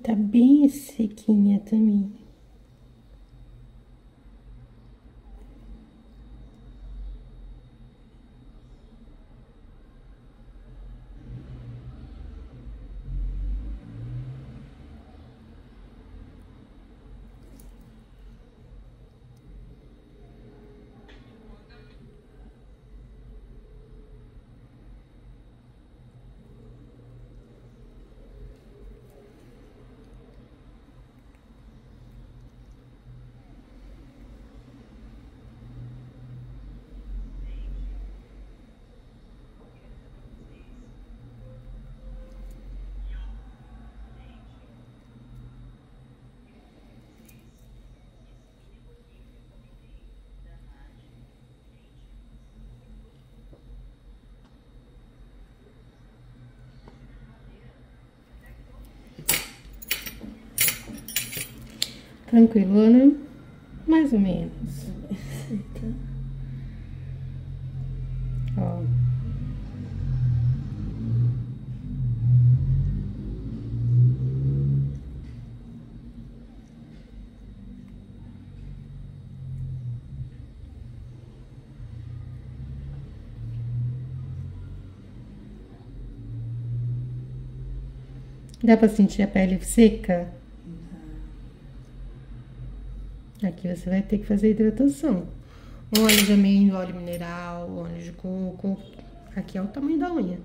Tá bem sequinha também. Tranquilo, né? Mais ou menos. Ó. Dá pra sentir a pele seca? Aqui você vai ter que fazer hidratação. Óleo de amêndoa, óleo mineral, óleo de coco. Aqui é o tamanho da unha.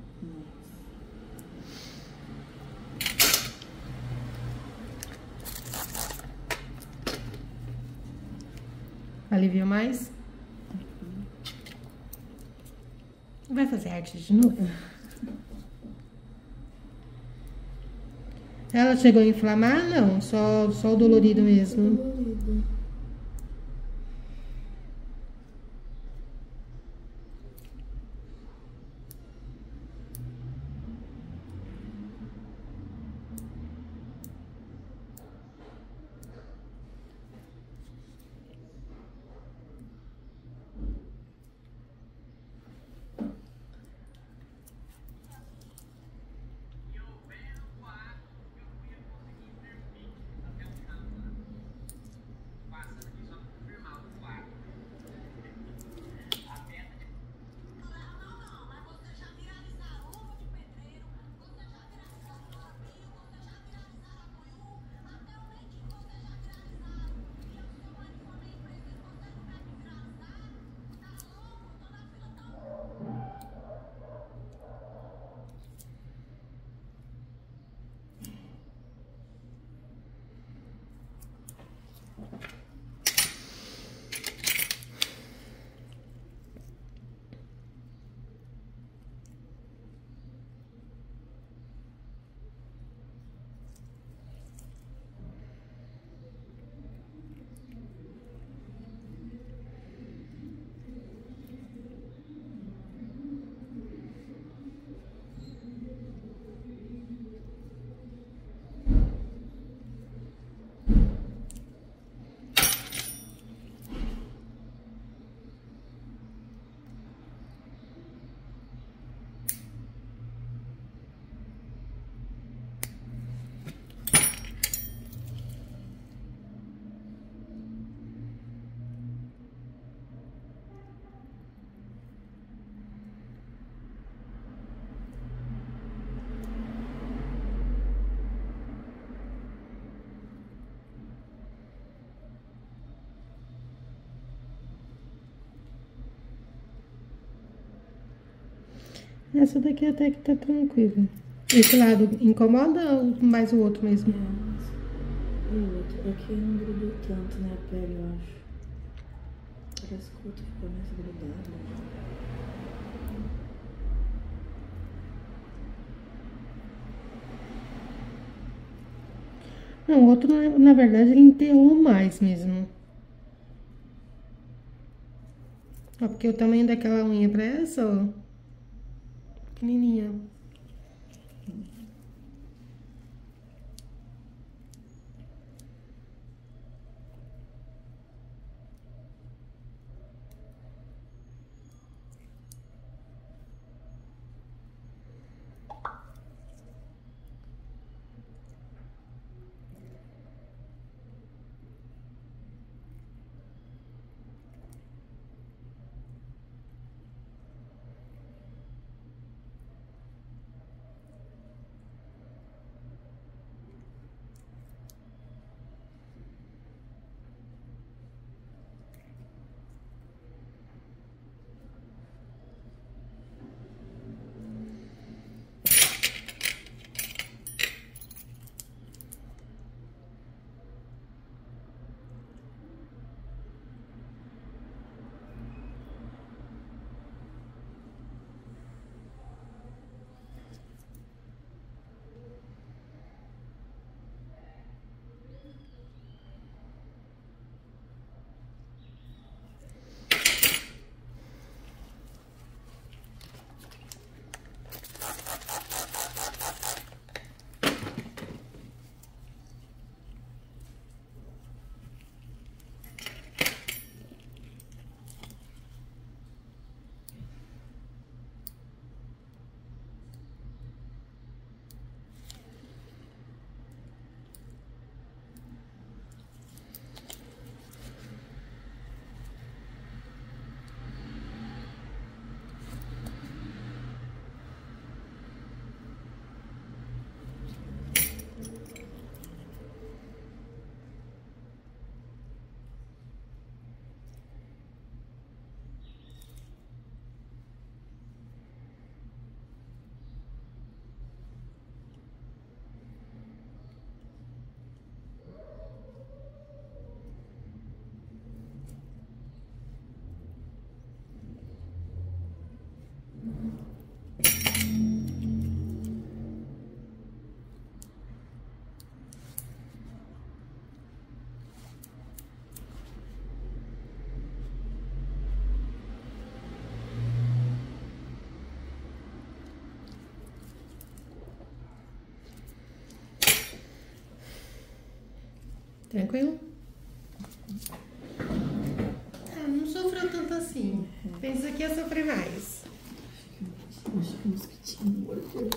Alivia mais? Vai fazer arte de novo? Ela chegou a inflamar? Não, só o dolorido mesmo. Dolorido. Essa daqui até que tá tranquila. Esse lado incomoda ou mais o outro mesmo? E o outro? Aqui não grudou tanto, né, a pele, eu acho. Parece que o outro ficou mais grudado. Não, o outro, na verdade, ele enterrou mais mesmo. Ó, porque o tamanho daquela unha pra essa, ó, pequenininha. Tranquilo? Ah, não sofreu tanto assim. Pensa que ia sofrer mais. Acho que o mosquitinho mordeu.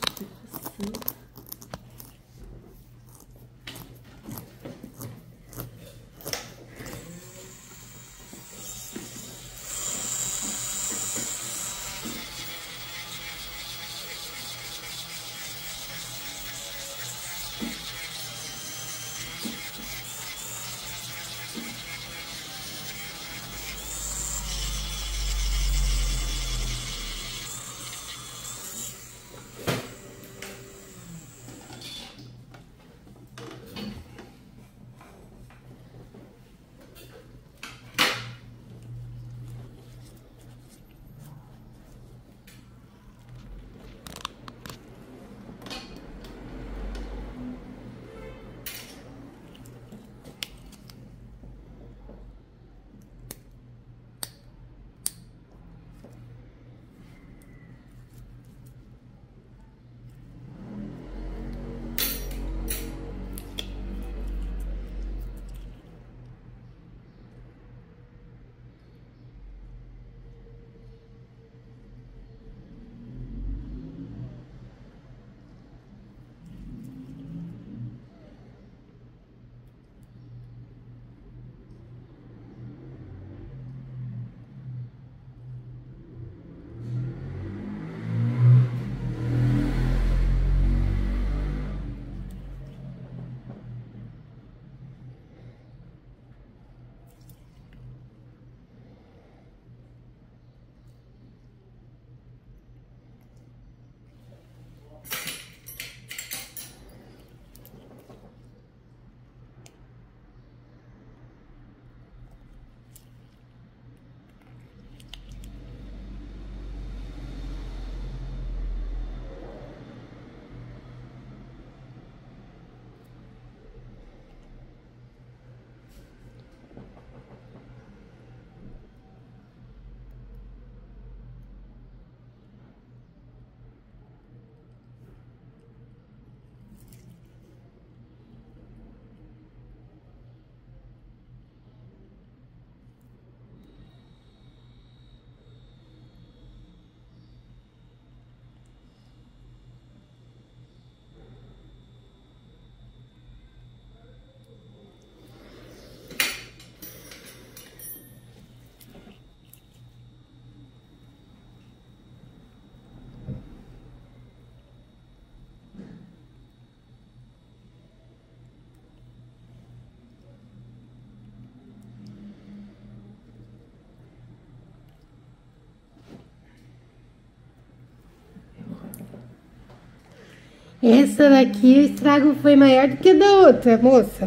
Essa daqui, o estrago foi maior do que a da outra, moça.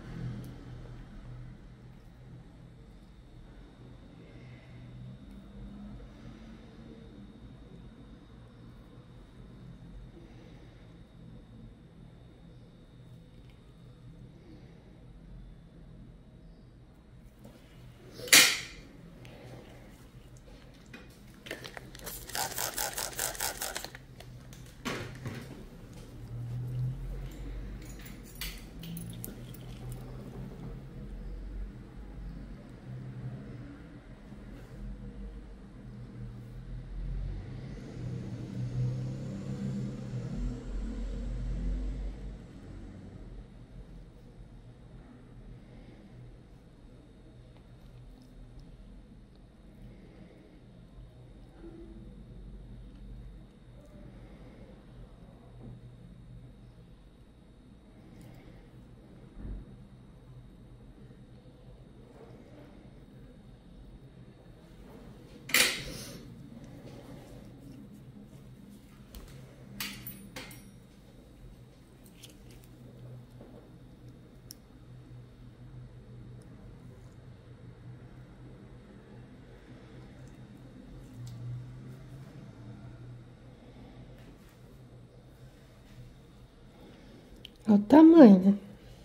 Olha o tamanho.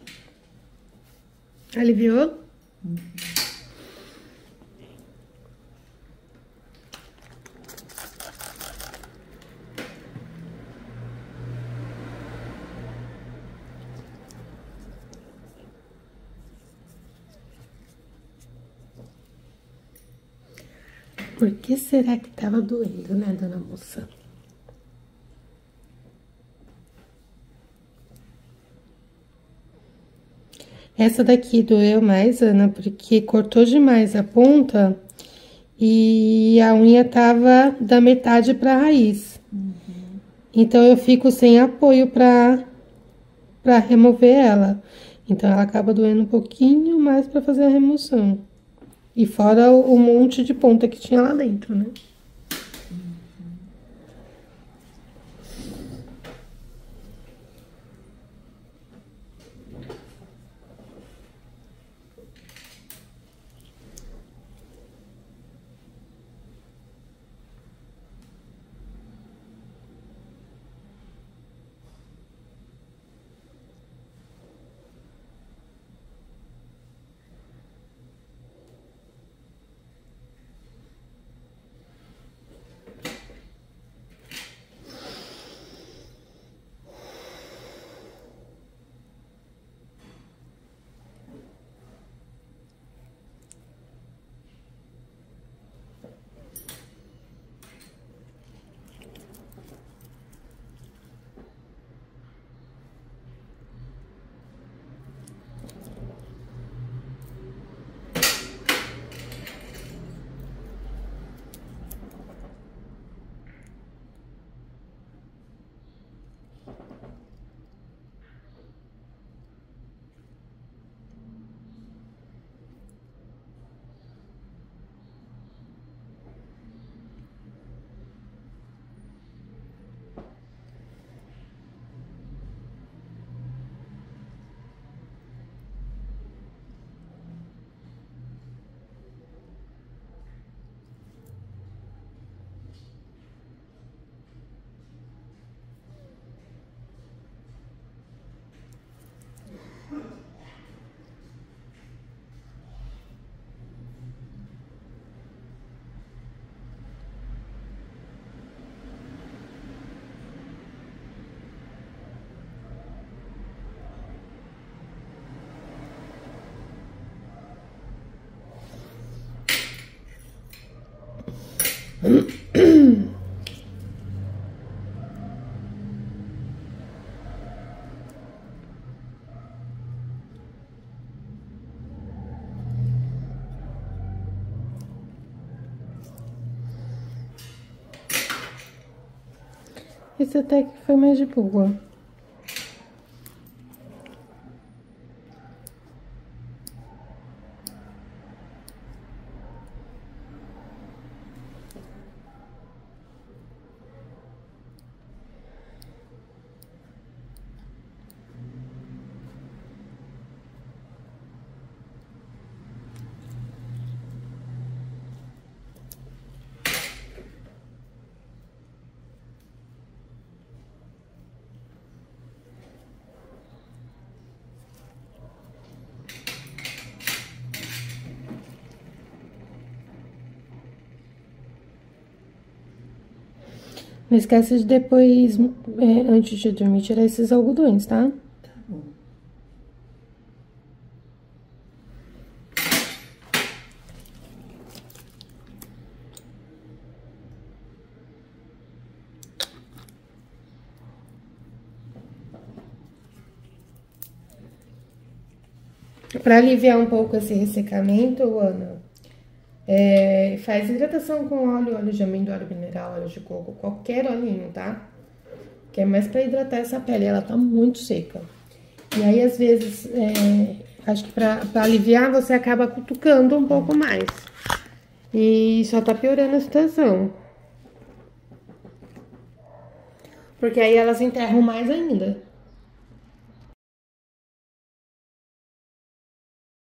Aliviou? Por que será que tava doendo, né, dona moça? Essa daqui doeu mais, Ana, porque cortou demais a ponta e a unha tava da metade pra raiz. Então, eu fico sem apoio pra remover ela. Então, ela acaba doendo um pouquinho mais pra fazer a remoção. E fora o monte de ponta que tinha lá dentro, né? Esse até que foi mais de boa. Não esquece de depois, antes de dormir, tirar esses algodões, tá? Tá bom. Pra aliviar um pouco esse ressecamento, Ana, faz hidratação com óleo de amendoim, óleo mineral, óleo de coco, qualquer olhinho, tá? Que é mais pra hidratar essa pele, ela tá muito seca. E aí, às vezes, acho que pra aliviar, você acaba cutucando um pouco mais. E só tá piorando a situação. Porque aí elas enterram mais ainda.